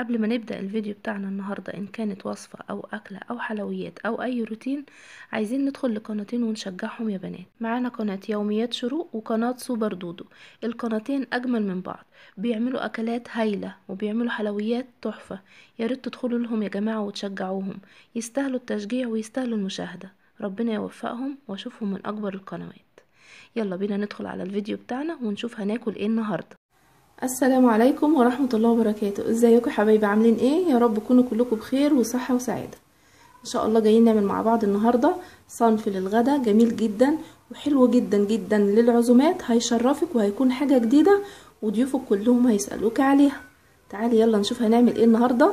قبل ما نبدأ الفيديو بتاعنا النهاردة، إن كانت وصفة أو أكلة أو حلويات أو أي روتين، عايزين ندخل لقناتين ونشجعهم يا بنات. معانا قناة يوميات شروق وقناة سوبر دودو. القناتين أجمل من بعض، بيعملوا أكلات هايلة وبيعملوا حلويات تحفة. ياريت تدخلوا لهم يا جماعة وتشجعوهم، يستاهلوا التشجيع ويستاهلوا المشاهدة. ربنا يوفقهم واشوفهم من أكبر القنوات. يلا بينا ندخل على الفيديو بتاعنا ونشوف هناكل ايه النهاردة. السلام عليكم ورحمة الله وبركاته. ازيكم يا حبايبي؟ عاملين ايه؟ يا رب تكونوا كلكم بخير وصحة وسعادة ان شاء الله. جايين نعمل مع بعض النهاردة صنف للغدا جميل جدا وحلو جدا جدا للعزومات، هيشرفك وهيكون حاجة جديدة وضيوفك كلهم هيسألوك عليها. تعالي يلا نشوف هنعمل ايه النهاردة.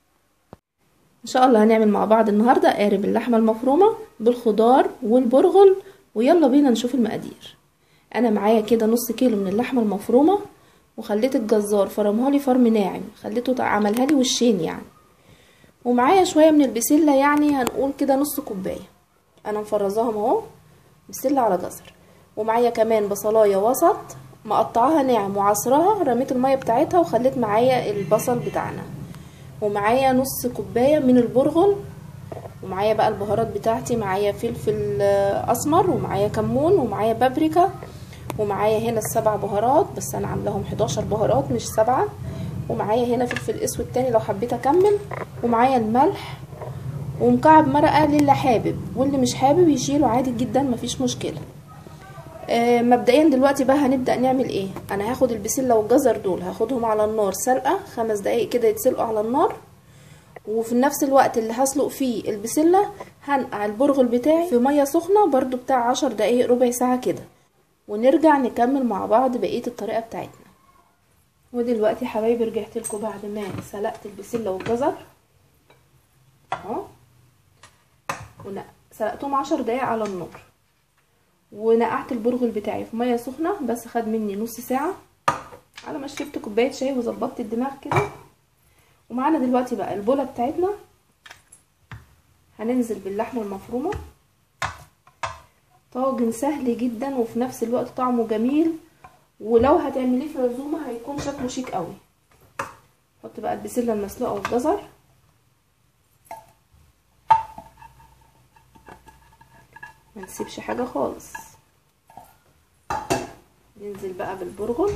ان شاء الله هنعمل مع بعض النهاردة قارب اللحمة المفرومة بالخضار والبرغل، ويلا بينا نشوف المقادير. انا معايا كده نص كيلو من اللحمة المفرومة، وخليت الجزار فرمها لي فرم ناعم، خليته عملها لي وشين يعني. ومعايا شويه من البسله، يعني هنقول كده نص كوبايه، انا مفرزاهم اهو، بسله على جزر. ومعايا كمان بصلايه وسط مقطعاها ناعم وعصرها، رميت الميه بتاعتها وخليت معايا البصل بتاعنا. ومعايا نص كوبايه من البرغل. ومعايا بقى البهارات بتاعتي، معايا فلفل اسمر، ومعايا كمون، ومعايا بابريكا، ومعايا هنا السبع بهارات، بس انا عاملاهم 11 بهارات مش 7. ومعايا هنا فلفل اسود تاني لو حبيت اكمل، ومعايا الملح، ومكعب مرقه للي حابب، واللي مش حابب يشيله عادي جدا مفيش مشكله. مبدئيا دلوقتي بقى هنبدا نعمل ايه. انا هاخد البسله والجزر دول هاخدهم على النار سلقه 5 دقايق كده، يتسلقوا على النار. وفي نفس الوقت اللي هسلق فيه البسله هنقع البرغل بتاعي في ميه سخنه برضو بتاع 10 دقايق ربع ساعه كده، ونرجع نكمل مع بعض بقيه الطريقه بتاعتنا. ودلوقتي يا حبايبي رجعت لكم بعد ما سلقت البسله والجزر اهو، سلقتهم 10 دقايق على النار، ونقعت البرغل بتاعي في ميه سخنه، بس خد مني نص ساعه على ما شربت كوبايه شاي وظبطت الدماغ كده. ومعانا دلوقتي بقى البوله بتاعتنا، هننزل باللحمه المفرومه. طاجن سهل جدا وفي نفس الوقت طعمه جميل، ولو هتعمليه في عزومه هيكون شكله شيك قوي. حط بقى البسله المسلوقه والجزر، ما نسيبش حاجه خالص. ننزل بقى بالبرغل،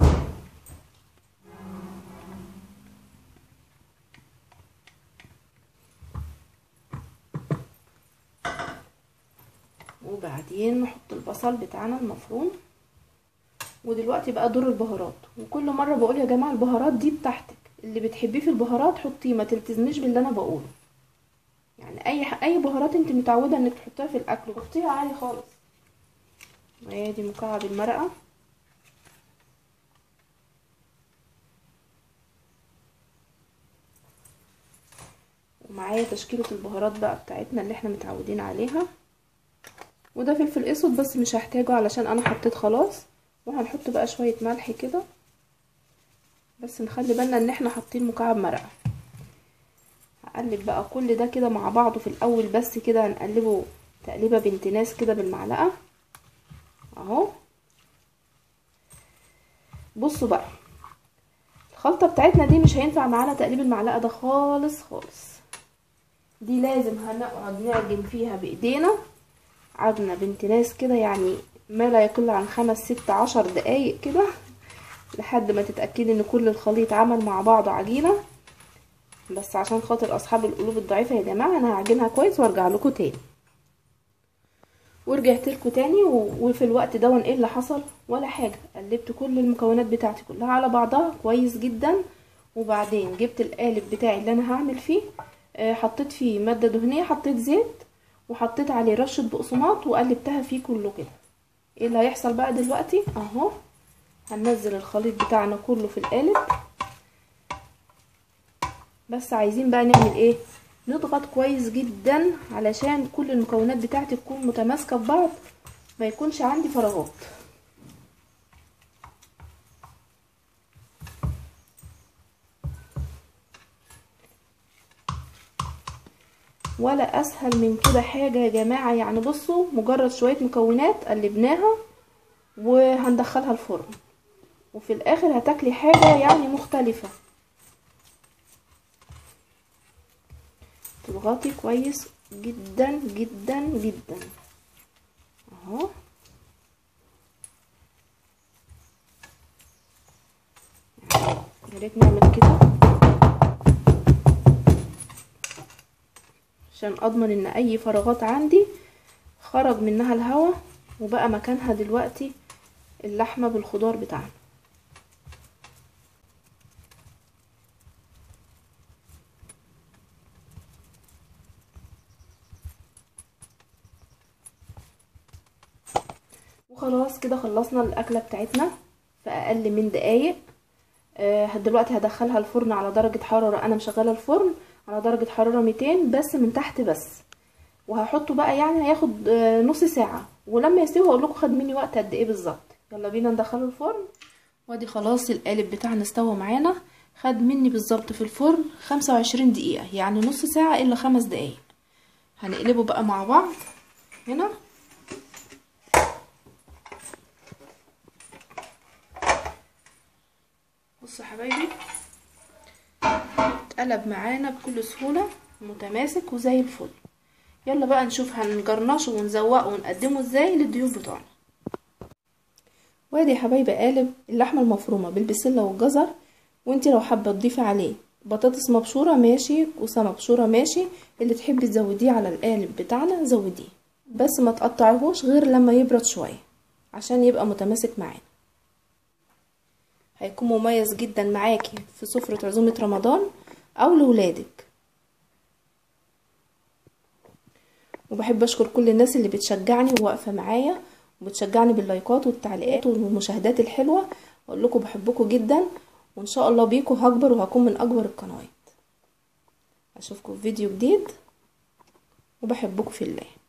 وبعدين نحط البصل بتاعنا المفروم. ودلوقتي بقى دور البهارات، وكل مره بقول يا جماعه البهارات دي بتاعتك، اللي بتحبيه في البهارات حطيه، ما تلتزميش باللي انا بقوله. يعني اي بهارات انت متعوده انك تحطيها في الاكل حطيها عادي خالص. وادي مكعب المرقه، ومعايا تشكيله البهارات بقى بتاعتنا اللي احنا متعودين عليها. وده فلفل اسود بس مش هحتاجه علشان انا حطيت خلاص. وهنحط بقى شويه ملح كده، بس نخلي بالنا ان احنا حاطين مكعب مرقه. هقلب بقى كل ده كده مع بعضه في الاول، بس كده هنقلبه تقليبه بنت ناس كده بالمعلقه اهو. بصوا بقى الخلطه بتاعتنا دي مش هينفع معانا تقليب المعلقه ده خالص خالص، دي لازم هنقعد نعجن فيها بايدينا عجنه بنت ناس كده، يعني ما لا يقل عن 5 6 10 دقايق كده، لحد ما تتاكدي ان كل الخليط عمل مع بعضه عجينه. بس عشان خاطر اصحاب القلوب الضعيفه يا جماعه انا هعجنها كويس وارجع لكم تاني. ورجعت لكم تاني وفي الوقت ده ايه اللي حصل؟ ولا حاجه، قلبت كل المكونات بتاعتي كلها على بعضها كويس جدا. وبعدين جبت القالب بتاعي اللي انا هعمل فيه، حطيت فيه ماده دهنيه، حطيت زيت وحطيت عليه رشه بقسماط وقلبتها فيه كله كده. ايه اللي هيحصل بقى دلوقتي اهو؟ هننزل الخليط بتاعنا كله في القالب. بس عايزين بقى نعمل ايه؟ نضغط كويس جدا علشان كل المكونات بتاعتي تكون متماسكه ببعض، ما يكونش عندي فراغات. ولا اسهل من كده حاجه يا جماعه. يعني بصوا مجرد شويه مكونات قلبناها وهندخلها الفرن، وفي الاخر هتاكلي حاجه يعني مختلفه. تضغطي كويس جدا جدا جدا اهو. يا ريت نعمل كده عشان اضمن ان اي فراغات عندي خرج منها الهواء وبقى مكانها دلوقتي اللحمة بالخضار بتاعنا. وخلاص كده خلصنا الاكلة بتاعتنا في اقل من دقايق. دلوقتي هدخلها الفرن على درجة حرارة، انا مشغلة الفرن على درجة حرارة 200 بس من تحت بس، وهحطه بقى يعني هياخد نص ساعة، ولما يستوي هقول لكم خد مني وقت قد ايه بالظبط. يلا بينا ندخله الفرن. وادي خلاص القالب بتاعنا استوى معانا، خد مني بالظبط في الفرن 25 دقيقة، يعني نص ساعة الا 5 دقايق. هنقلبه بقى مع بعض هنا. بصوا يا حبايبي اتقلب معانا بكل سهولة، متماسك وزي الفل. يلا بقى نشوف هنجرنشه ونزوقه ونقدمه ازاي للضيوف بتوعنا. وادي يا حبايبي قالب اللحمه المفرومه بالبسله والجزر، وانتي لو حابه تضيفي عليه بطاطس مبشوره ماشي، كوسه مبشوره ماشي، اللي تحبي تزوديه على القالب بتاعنا زوديه، بس ما تقطعيهوش غير لما يبرد شويه عشان يبقى متماسك معانا. هيكون مميز جدا معاكي في سفره عزومه رمضان او لولادك. وبحب اشكر كل الناس اللي بتشجعني وواقفه معايا وبتشجعني باللايكات والتعليقات والمشاهدات الحلوه. اقول لكم بحبكم جدا، وان شاء الله بيكم هكبر وهكون من اكبر القنوات. اشوفكم في فيديو جديد وبحبكم في الله.